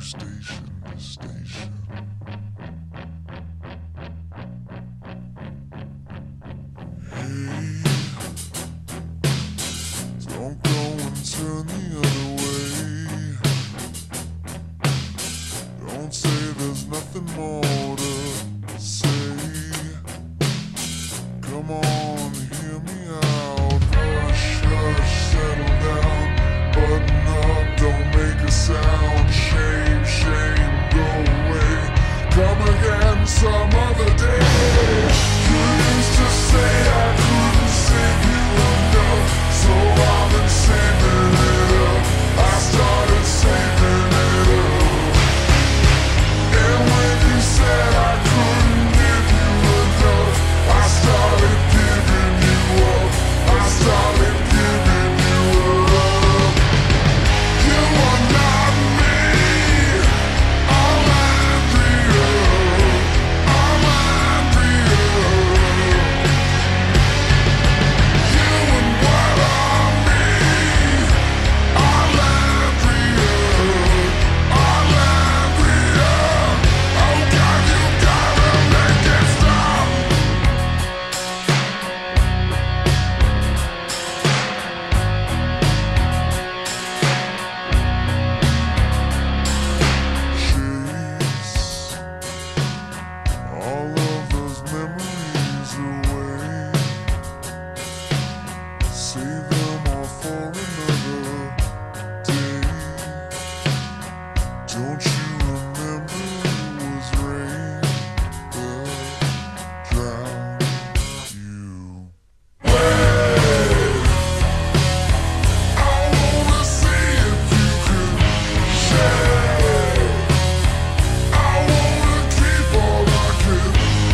station to station. Hey, don't go and turn the other way. Don't say there's nothing more to say. Come on, hear me out. Hush, hush, settle down. Button up, don't make a sound. Shame, shame, go away. Come again some other day. You used to say I couldn't save you enough, so I've been saving it up. I started saving it up. And when you said I couldn't give you enough, I started giving you up. I started giving you up. You are not me. I'm Andrea. I'm Andrea. You and what I'm me. I'm Andrea. I'm Andrea. Oh God, you gotta make it stop. Chase all of those memories away. Save them all for another day. Don't you remember it was rain that drowned you? Wait, I wanna see if you can stay. I wanna keep all I can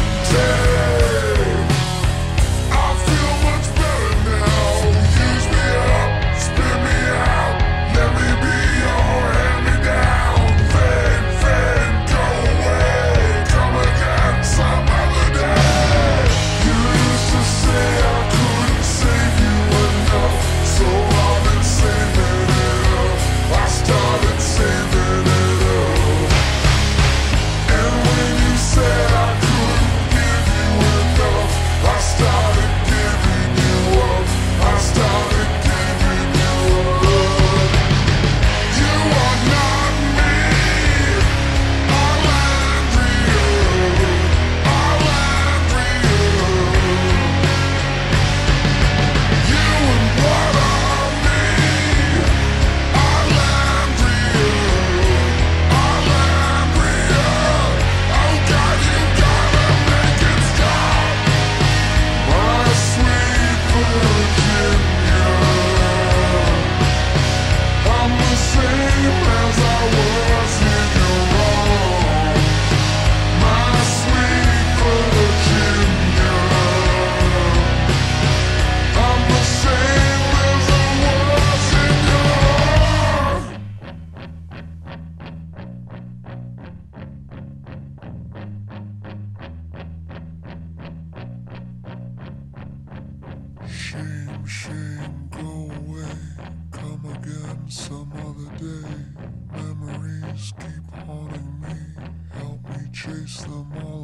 take. I feel much better now. Use me up, spin me out. Let me be your hand-me-down. Fade, fade, go away. Come again some other day. You used to say I couldn't save you enough, so I've been saving it up. I started saving it up. And when you said I couldn't give you enough, I started giving you up. I started giving you up. You are not me. I'm Andrea. I'm Andrea. You and what I'm me. I'm Andrea. I'm Andrea. Oh God, you gotta make it stop. My sweet Virginia, I'm the same as I was in your arms. My sweet Virginia, I'm the same as I was in your arms. Shame, shame, go away. Come again some other day. Memories keep haunting me. Help me chase them all